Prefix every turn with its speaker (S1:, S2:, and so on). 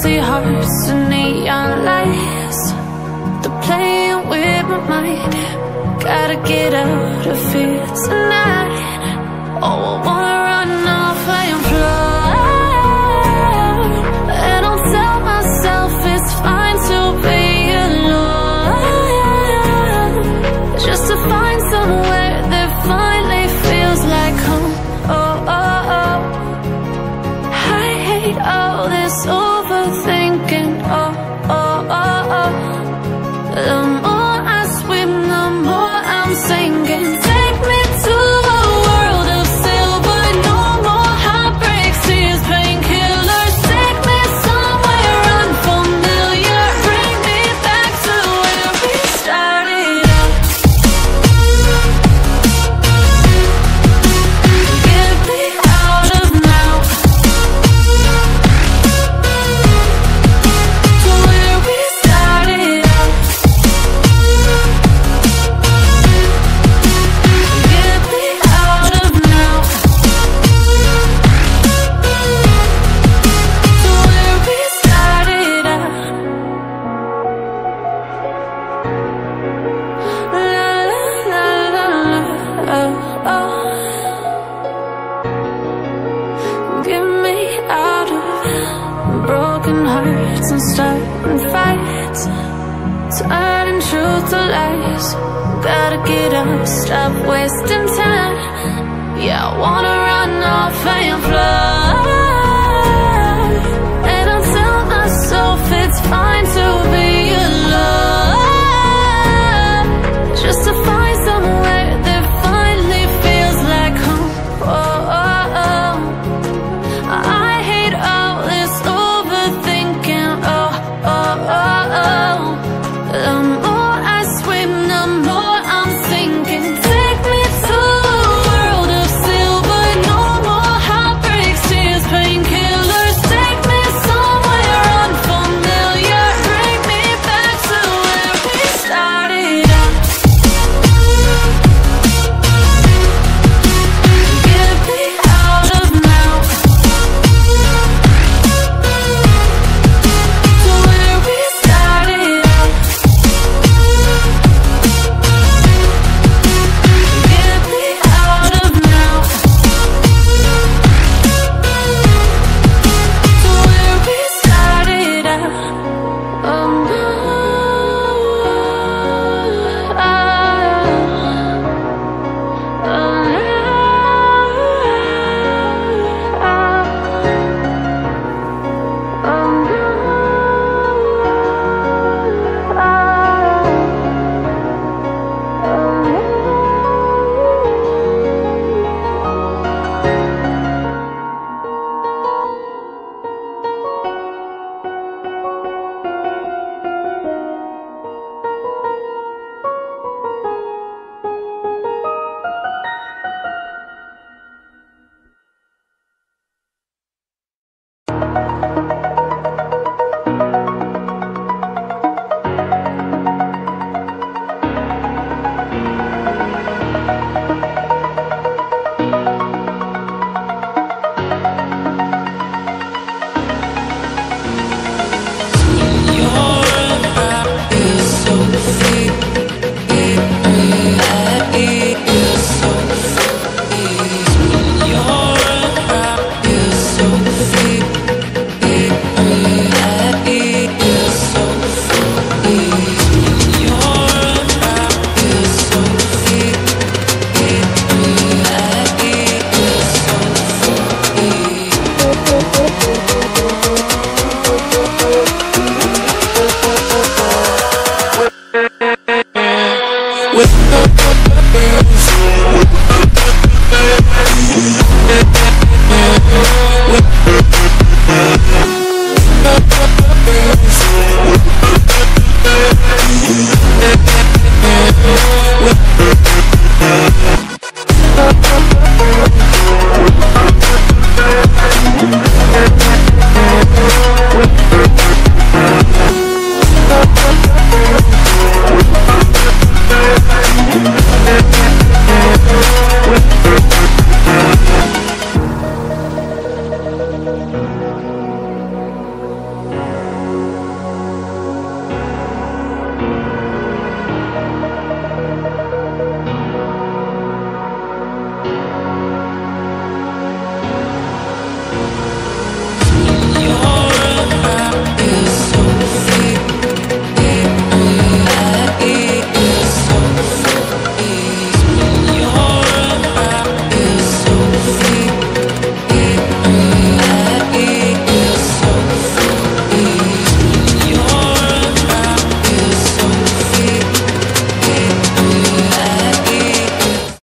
S1: empty hearts and neon lights. They're playing with my mind. Gotta get out of here tonight. Oh, I wanna run off and fly. And I'll tell myself it's fine to be alone, just to find somewhere that finally feels like home. Oh, oh, oh. I hate all this overthinking. Oh, oh, oh, oh. The more I swim, the more I'm sinking. Take me to a world of silver. No more heartbreaks, tears, painkillers. Take me somewhere unfamiliar. Bring me back to where we started out. Get me out of now, to where we started out. Get me out of now, to where we started out. La la la la, oh, oh. Get me out of broken hearts and starting fights, turning truth to lies. Gotta get up, stop wasting time. Yeah, I wanna run off and fly.